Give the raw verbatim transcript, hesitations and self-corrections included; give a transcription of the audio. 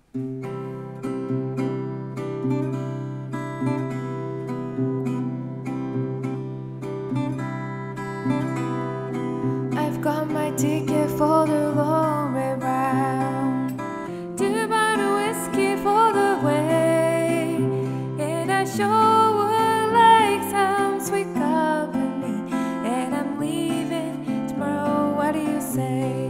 I've got my ticket for the long way round, two bottle whiskey for the way, and I sure would like some sweet company, and I'm leaving tomorrow, what do you say?